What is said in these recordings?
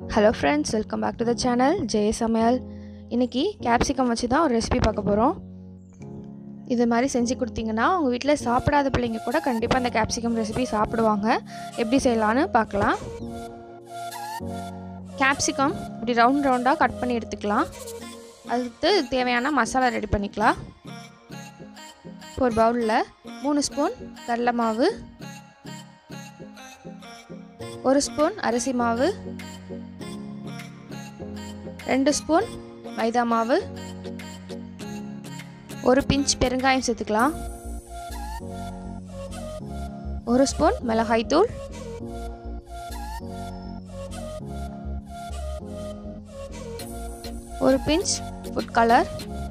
Hello friends, welcome back to the channel Jay Samayal. இன்னைக்கு capsicum வச்சு தான் ஒரு ரெசிபி பார்க்க போறோம். இது மாதிரி செஞ்சு கொடுத்தீங்கன்னா உங்க வீட்ல சாப்பிடாத பிள்ளைங்க கூட கண்டிப்பா இந்த கேப்சிகம் ரெசிபி சாப்பிடுவாங்க. எப்படி செய்யலாம்னு பார்க்கலாம். கேப்சிகம் இப்படி ரவுண்ட் ரவுண்டா கட் பண்ணி எடுத்துக்கலாம். அதுக்கு தேவையான மசாலா ரெடி பண்ணிக்கலாம். ஒரு பவுல்ல 3 ஸ்பூன் கடலை மாவு, 1 ஸ்பூன் அரிசி மாவு, 2 ஸ்பூன் மைதா மாவு, ஒரு பிஞ்ச் பெருங்காயம் சேர்த்துக்கலாம், 1 ஸ்பூன் மிளகாய் தூள், ஒரு பிஞ்ச் ஃபுட் கலர்,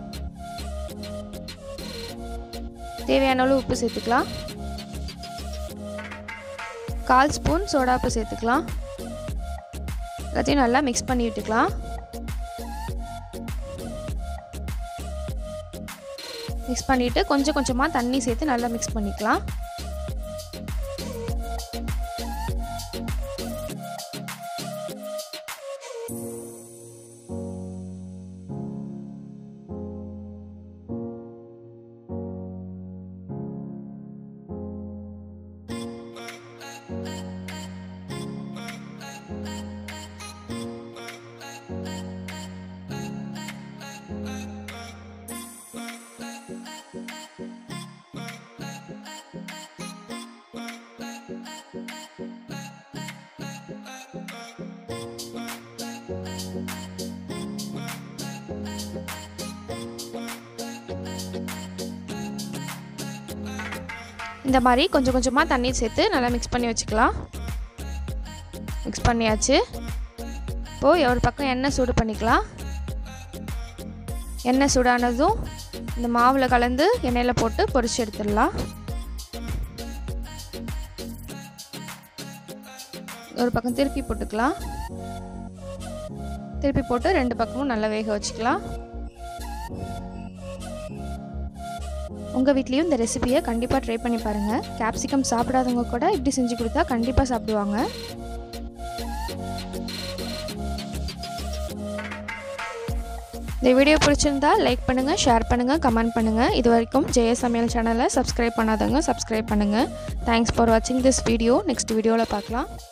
தேவையான அளவு உப்பு சேர்த்துக்கலாம், 1/4 ஸ்பூன் சோடா உப்பு சேர்த்துக்கலாம். எல்லாத்தையும் நல்லா மிக்ஸ் பண்ணி விட்டுக்கலாம். மிக்ஸ் பண்ணிட்டு கொஞ்சம் கொஞ்சமா தண்ணி சேர்த்து நல்லா மிக்ஸ் பண்ணிக்கலாம். இந்த மாதிரி கொஞ்சம் கொஞ்சமா தண்ணி சேர்த்து நல்லா மிக்ஸ் பண்ணி வச்சுக்கலாம். மிக்ஸ் பண்ணியாச்சு. இப்போ ஒரு பக்கம் எண்ணெய் சூடு பண்ணிக்கலாம். எண்ணெய் சூடானதும் இந்த மாவுல கலந்து எண்ணெயில போட்டு பொரிச்சு எடுத்துடலாம். ஒரு பக்கம் திருப்பி போட்டுக்கலாம். திருப்பி போட்டு 2 பக்கமும் நல்லா வேக வச்சுக்கலாம். உங்க வீட்லயும் இந்த ரெசிபியை கண்டிப்பா ட்ரை பண்ணி பாருங்க. கேப்சிகம் சாப்பிடாதவங்க கூட இப்படி செஞ்சு கொடுத்தா கண்டிப்பா சாப்பிடுவாங்க. இந்த வீடியோ பிடிச்சிருந்தா லைக் பண்ணுங்க, ஷேர் பண்ணுங்க, கமெண்ட் பண்ணுங்க. இதுவரைக்கும் ஜெய சமையல் சேனலை சப்ஸ்கிரைப் பண்ணாதவங்க சப்ஸ்கிரைப் பண்ணுங்க. தேங்க்ஸ் ஃபார் வாட்சிங் திஸ் வீடியோ. நெக்ஸ்ட் வீடியோல பார்க்கலாம்.